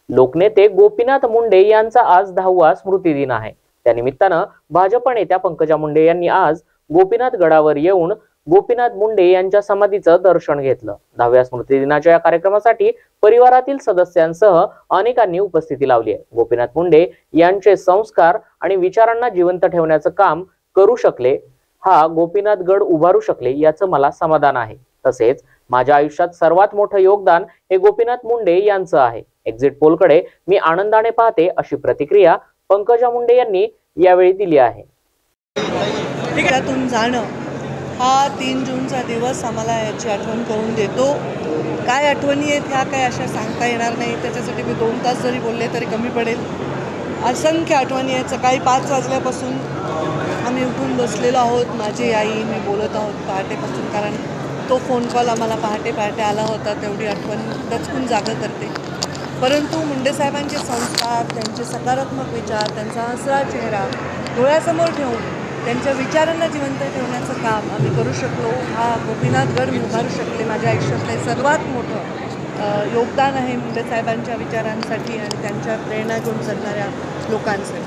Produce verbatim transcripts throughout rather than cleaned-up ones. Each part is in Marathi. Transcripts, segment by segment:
लोकनेते गोपीनाथ मुंडे यांचा आज दहावा स्मृतिदिन आहे। त्या निमित्तानं भाजप नेत्या पंकजा मुंडे यांनी आज गोपीनाथ गडावर येऊन गोपीनाथ मुंडे यांच्या समाधीचं दर्शन घेतलं। दहाव्या स्मृतिदिनाच्या या कार्यक्रमासाठी परिवारातील सदस्यांसह अनेकांनी उपस्थिती लावली आहे। गोपीनाथ मुंडे यांचे संस्कार आणि विचारांना जिवंत ठेवण्याचं काम करू शकले, हा गोपीनाथ गड उभारू शकले याचं मला समाधान आहे। तसेच माझ्या आयुष्यात सर्वात मोठं योगदान हे गोपीनाथ मुंडे यांचं आहे। एक्झिट पोलकडे मी आनंदाने पाहते, अशी प्रतिक्रिया पंकजा मुंडे यांनी यावेळी दिली आहे। त्यातून जाणं हा तीन जूनचा दिवस आम्हाला याची आठवण करून देतो। काय आठवणी आहेत ह्या काय अशा सांगता येणार नाही, त्याच्यासाठी मी दोन तास जरी बोलले तरी कमी पडेल। असंख्य आठवणी आहेत। सकाळी पाच वाजल्यापासून आम्ही उठून बसलेलो आहोत, माझी आई मी बोलत आहोत पहाटेपासून, कारण तो फोन कॉल आम्हाला पहाटे पहाटे आला होता। तेवढी आठवण दचकून जागा करते। परंतु मुंडे साहेबांचे संस्कार, त्यांचे सकारात्मक विचार, त्यांचा हसरा चेहरा डोळ्यासमोर ठेवून त्यांच्या विचारांना जिवंत ठेवण्याचं काम आम्ही करू शकलो। हा गोपीनाथ गड मी उभारू शकले। माझ्या आयुष्यातलं सर्वात मोठं योगदान आहे मुंडे साहेबांच्या विचारांसाठी आणि त्यांच्या प्रेरणा घेऊन चालणाऱ्या लोकांसाठी।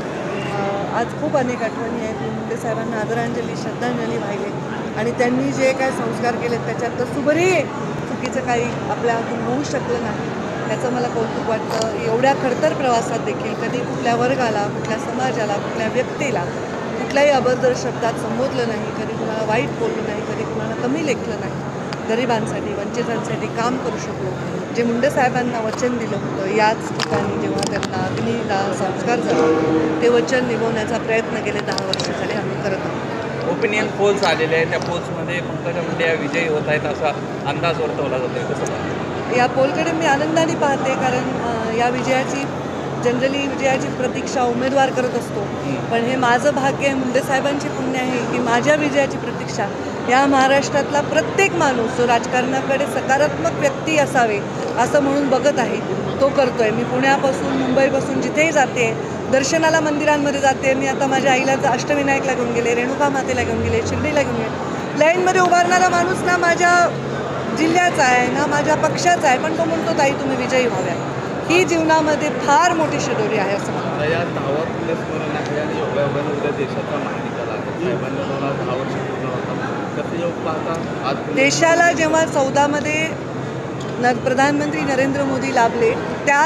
आज खूप अनेक आठवणी आहेत। मी मुंडे साहेबांना आदरांजली श्रद्धांजली वाहिले आणि त्यांनी जे काय संस्कार केले त्याच्यात सुबरी चुकीचं काही आपल्या हातून होऊ शकलं नाही, त्याचं मला कौतुक वाटतं। एवढ्या खडतर प्रवासात देखील कधी कुठल्या वर्गाला, कुठल्या समाजाला, कुठल्या व्यक्तीला कुठल्याही अभद्र शब्दात संबोधलं नाही, कधी कुणाला वाईट बोललं नाही, कधी कुणाला कमी लेखलं नाही। गरिबांसाठी, वंचितांसाठी काम करू शकलो। जे मुंडे साहेबांना वचन दिलं होतं याच ठिकाणी जेव्हा त्यांना अग्नीला संस्कार झाला, ते वचन निभवण्याचा प्रयत्न गेले दहा वर्ष झाले आम्ही करत आहोत। ओपिनियन पोल्स आलेले आहेत, त्या पोल्समध्ये पंकजा मुंडे या विजयी होत आहेत असा अंदाज वर्तवला जातोय, कसं पाहता? या पोलकडे मी आनंदाने पाहते, कारण या विजयाची जनरली विजयाची प्रतीक्षा उमेदवार करत असतो, पण हे माझं भाग्य आहे, मुंडे साहेबांची पुण्य आहे की माझ्या विजयाची प्रतीक्षा या महाराष्ट्रातला प्रत्येक माणूस जो राजकारणाकडे सकारात्मक व्यक्ती असावे असं म्हणून बघत आहे तो करतोय। मी पुण्यापासून मुंबईपासून जिथेही जाते, दर्शनाला मंदिरांमध्ये जाते, मी आता माझ्या आईला अष्टविनायकला घेऊन गेले, रेणुका मातेला घेऊन गेले, शिर्डीला घेऊन गेले। लाईनमध्ये उभारणारा माणूस ना माझ्या जिल्ह्याचा आहे ना माझ्या पक्षाचा आहे, पण तो म्हणतो ताई तुम्ही विजयी व्हाव्या। ही जीवनामध्ये फार मोठी शिदोरी आहे असं मला या दहावा पुण्यस्मरण आहे आणि योगायोगाने उद्या देशाचा महानिकाल आहे। साहेबांना दोन दहा वर्ष पूर्ण होतात, कसं योग पाहता आज देशाला जेव्हा चौदामध्ये न प्रधानमंत्री नरेंद्र मोदी लाभले, त्या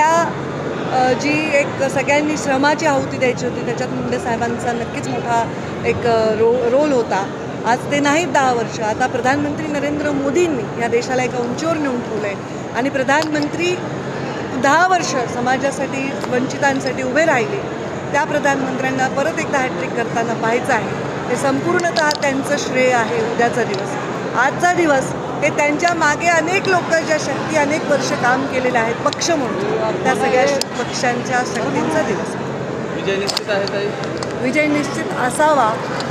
सगळ्या जी एक सगळ्यांनी श्रमाची आहुती द्यायची होती त्याच्यात मुंडे साहेबांचा नक्कीच मोठा एक रो रोल होता। आज ते नाहीत दहा वर्ष, आता प्रधानमंत्री नरेंद्र मोदींनी या देशाला एका उंचीवर नेऊन ठेवलं आहे आणि प्रधानमंत्री दहा वर्ष समाजासाठी, वंचितांसाठी उभे राहिले। त्या प्रधानमंत्र्यांना परत एकदा हॅट्रिक करताना पाहायचं आहे। हे संपूर्णतः त्यांचं श्रेय आहे उद्याचा दिवस। आजचा दिवस हे त्यांच्या मागे अनेक लोक ज्या शक्ती अनेक वर्ष काम केलेले आहेत पक्ष म्हणून, त्या सगळ्या पक्षांच्या शक्तींचा दिवस। विजय निश्चित आहे ताई? विजय निश्चित असावा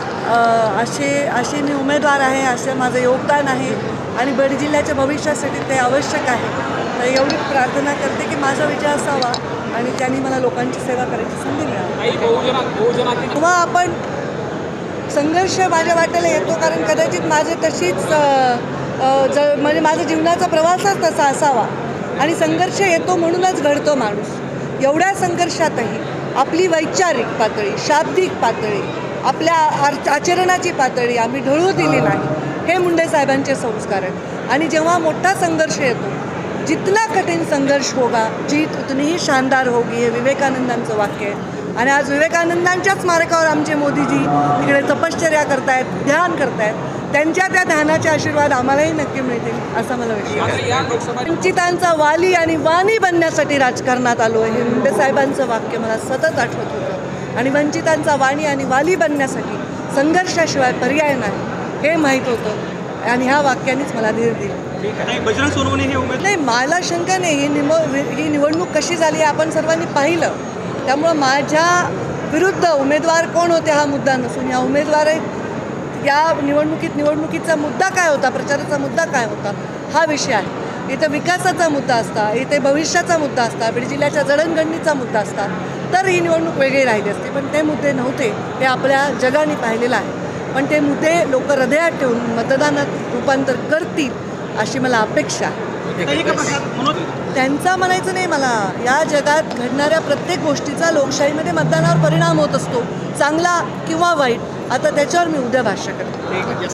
असे असे मी उमेदवार आहे, असे माझं योगदान आहे आणि बीड जिल्ह्याच्या भविष्यासाठी ते आवश्यक आहे। तर एवढी प्रार्थना करते की माझा विजय असावा आणि त्यांनी मला लोकांची सेवा करायची संधी मिळावी। तेव्हा आपण संघर्ष माझ्या वाट्याला येतो, कारण कदाचित माझे तशीच ज म्हणजे माझा जीवनाचा प्रवासच तसा असावा आणि संघर्ष येतो म्हणूनच घडतो माणूस। एवढ्या संघर्षातही आपली वैचारिक पातळी, शाब्दिक पातळी, आपल्या आचरणाची पातळी आम्ही ढळू दिली नाही, हे मुंडे साहेबांचे संस्कार आहेत। आणि जेव्हा मोठा संघर्ष येतो, जितना कठीण संघर्ष होगा जीत उतनी ही शानदार होगी, हे विवेकानंदांचं वाक्य आहे। आणि आज विवेकानंदांच्या स्मारकावर आमचे मोदीजी तिकडे तपश्चर्या करतायत, ध्यान करतायत, त्यांच्या त्या ध्यानाचे आशीर्वाद आम्हालाही नक्की मिळतील असा मला विश्वास आहे। वंचितांचा वाली आणि वाणी बनण्यासाठी राजकारणात आलो आहे, हे मुंडे साहेबांचं वाक्य मला सतत आठवत होतं आणि वंचितांचा वाणी आणि वाली बनण्यासाठी संघर्षाशिवाय पर्याय नाही हे माहीत होतं आणि ह्या वाक्यानेच मला धीर दिला। बजरंग सोनवणे हे उमेदवार नाही, मला शंका नाही, ही निम ही निवडणूक कशी झाली आपण सर्वांनी पाहिलं, त्यामुळं माझ्या विरुद्ध उमेदवार कोण होते हा मुद्दा नसून या उमेदवार या निवडणुकीत निवडणुकीचा मुद्दा काय होता, प्रचाराचा मुद्दा काय होता हा विषय आहे। इथे विकासाचा मुद्दा असता, इथे भविष्याचा मुद्दा असता, बीड जिल्ह्याच्या जडणघडणीचा मुद्दा असता तर ही निवडणूक वेगळी राहिली असते, पण ते मुद्दे नव्हते, हे आपल्या जगाने पाहिलेलं आहे। पण ते मुद्दे लोक हृदयात ठेवून मतदानात रूपांतर करतील अशी मला अपेक्षा आहे। त्यांचा म्हणायचं नाही मला, या जगात घडणाऱ्या प्रत्येक गोष्टीचा लोकशाहीमध्ये मतदानावर परिणाम होत असतो, चांगला किंवा वाईट. आता त्याच्यावर मी उद्या भाष्य करते.